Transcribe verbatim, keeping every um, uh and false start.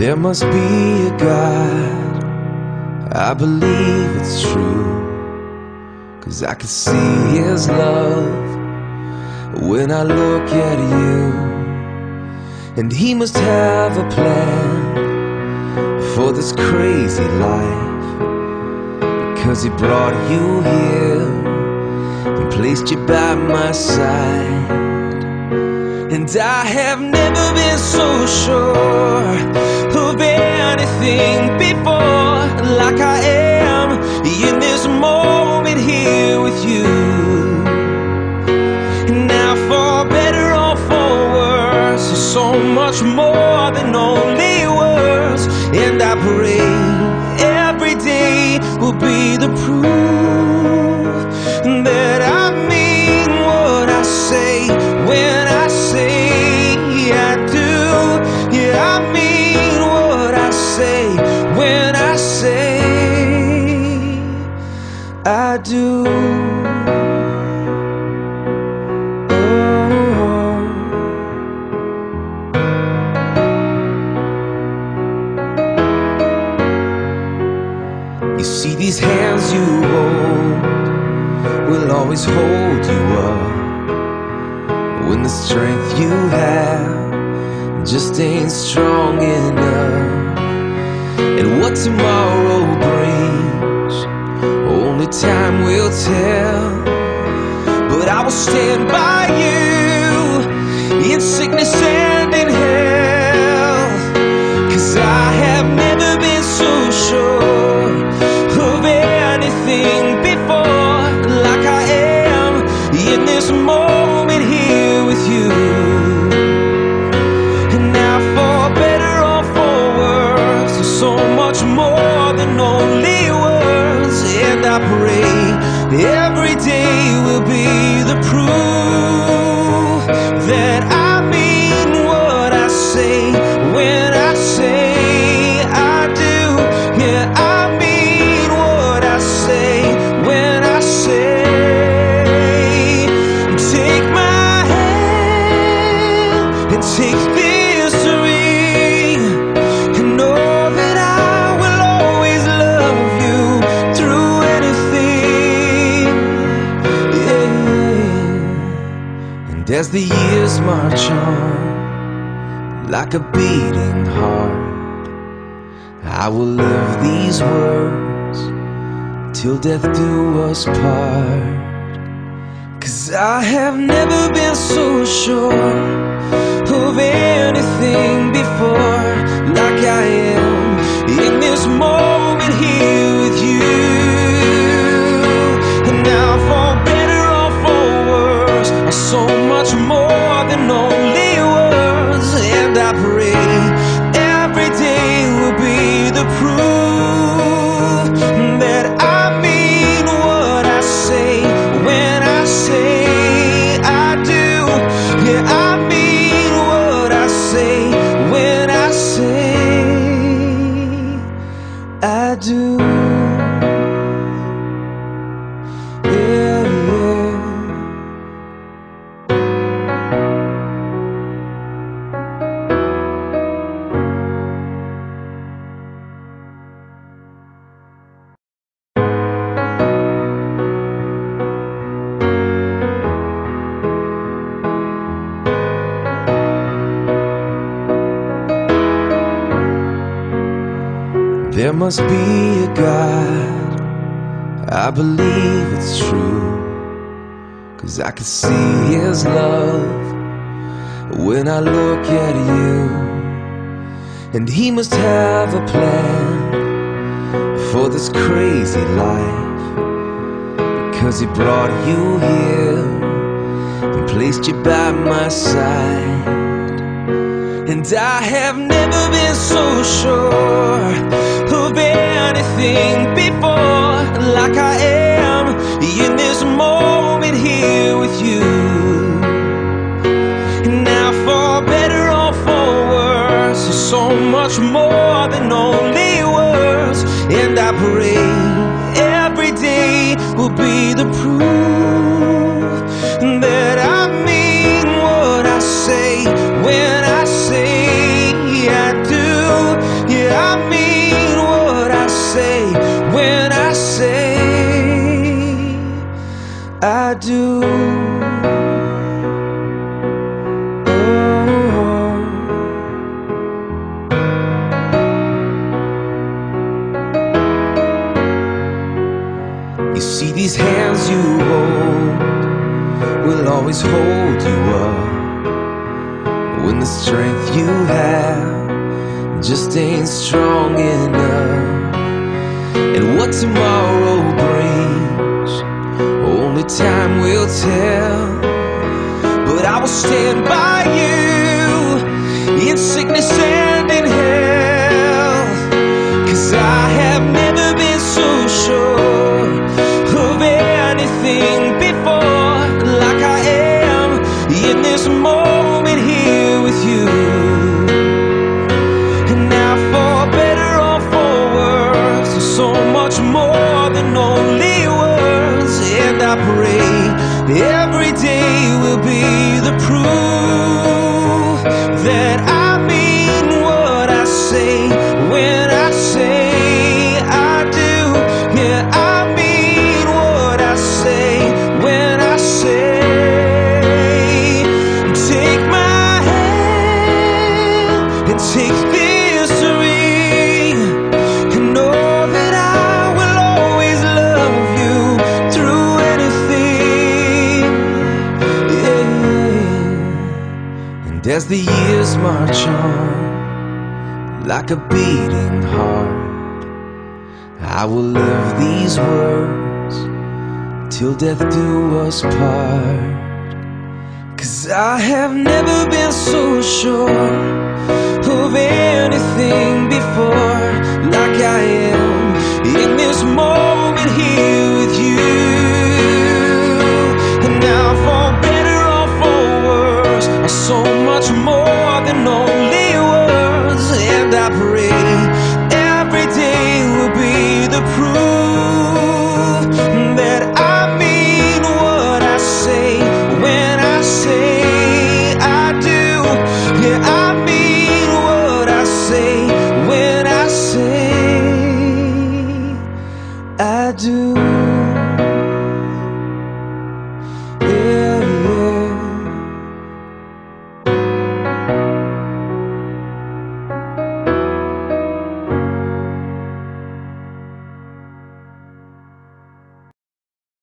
There must be a God, I believe it's true, 'cause I can see His love when I look at you. And He must have a plan for this crazy life, because He brought you here and placed you by my side. And I have never been so sure of anything before, like I am in this moment here with you. Now for better or for worse, so much more than only words. And I pray every day will be the proof that I mean what I say when I say I do. Yeah, I mean what I say when I say I do. You see, these hands you hold will always hold you up when the strength you have just ain't strong enough. And what tomorrow brings, only time will tell. But I will stand by you in sickness and in health, 'cause I have never been so sure of anything before, like I am in this moment here with you. And now for better or for worse, there's so much more than only words. And I pray every day will be the proof that I mean what I say when I say I do. Yeah, I mean what I say when I say. Take my hand and take this ring, and know that I will always love you through anything. Yeah. And as the years march on, like a beating heart, I will live these words till death do us part. 'Cause I have never been so sure of anything before, like I am in this moment here with you. And now for better or for worse, so much more than only words. And I pray every day will be the proof that I mean what I say when I say I do. Yeah, I mean what I say when I say I do. Yeah, yeah. There must be a God, I believe it's true, 'cause I can see His love when I look at you. And He must have a plan for this crazy life, because He brought you here and placed you by my side. And I have never been so sure of anything before, like I am in this moment here with you. Now for better or for worse, so much more than only words. And I pray every day will be the proof that I mean what I say when I say I do. I do. You see, these hands you hold will always hold you up when the strength you have just ain't strong enough. And what tomorrow brings, only time will tell. But I will stand by you in sickness and in health, 'cause I have never been so sure of anything before, like I am in this moment here with you. And now, for better or for worse, there's so much more than only words. And I pray every day will be the proof that I mean what I say when I say I do. Yeah, I mean what I say when I say, take my hand and take this ring, and know that I will always love you through anything. Yeah. And as the years march on, like a beating heart, I will live these words till death do us part. 'Cause I have never been so sure of anything before,